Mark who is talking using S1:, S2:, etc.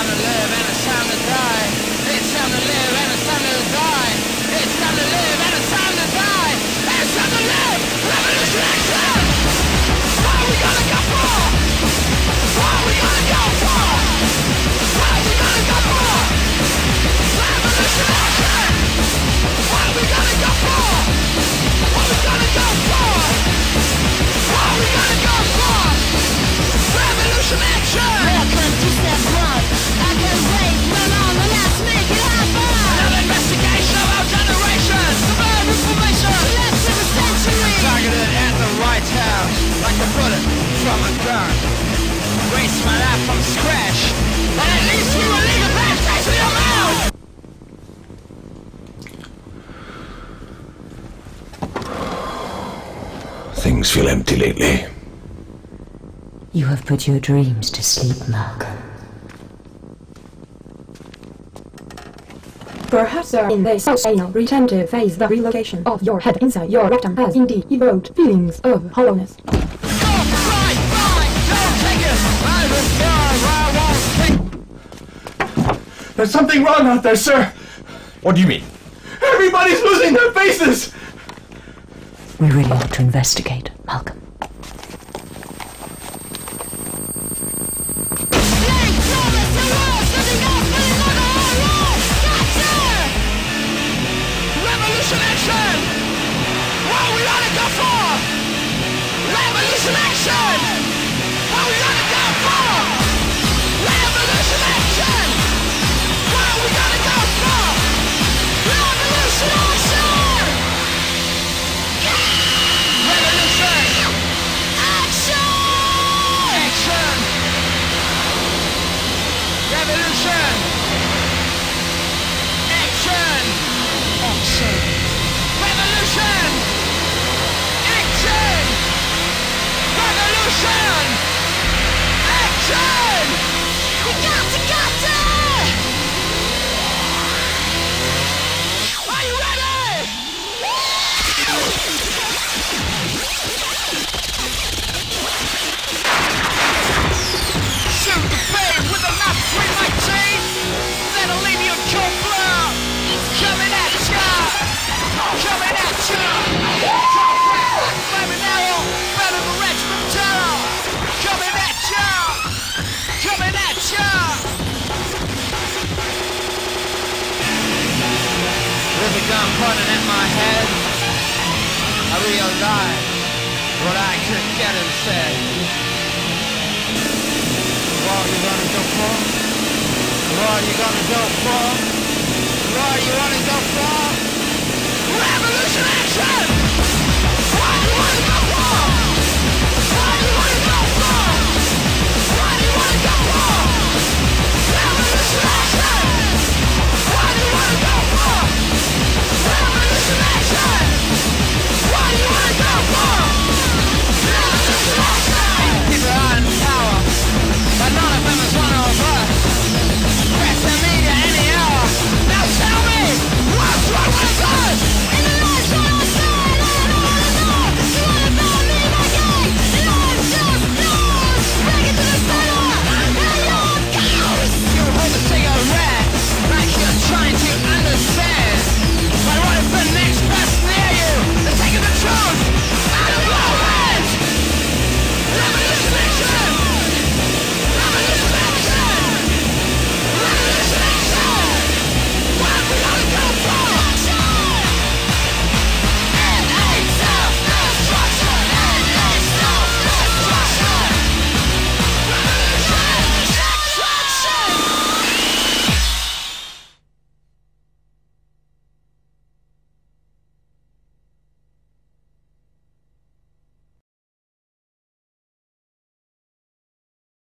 S1: to live and it's time to die. It's time to live and it's time to die. It's time to live and it's time to die. It's time to live. Revolution action. What are we gonna go for? What are we gonna go for? What are we gonna go for? Revolution action. What are we gonna go for? What are we gonna go for? What are we gonna go for? Revolution action.
S2: Welcome to step one. I can't wait no longer. Let's make it happen.
S1: Another investigation of our generation. Survive information.
S2: Let's live a century.
S1: Targeted at the right house, like a bullet from a gun. Race my life from scratch, and at least we will leave a bad taste in your mouth.
S3: Things feel empty lately.
S4: You have put your dreams to sleep, Malcolm.
S5: Perhaps in the subanal retentive phase, the relocation of your head inside your rectum has indeed evoked feelings of hollowness.
S6: There's something wrong out there, sir!
S3: What do you mean?
S6: Everybody's losing their faces!
S4: We really ought to investigate, Malcolm.
S1: Revolution action! What are we gonna go for? Revolution action! What are we gonna go for? Revolution action! What are we gonna go for? Revolution action! Revolution! Action! Action! Revolution! Action! Action! Revolution! Action! Revolution! Action! We got to! Are you ready? Shoot the babe with a knife between my teeth. That'll leave you cold blood. Coming at ya! Coming at ya! Flaming arrow, better than Richmond Terror! Coming at ya! Coming at ya! With a gun pointing at my head, I realized what I couldn't get instead. What are you gonna go for? What are you gonna go for? What you wanna go for? Revolution action!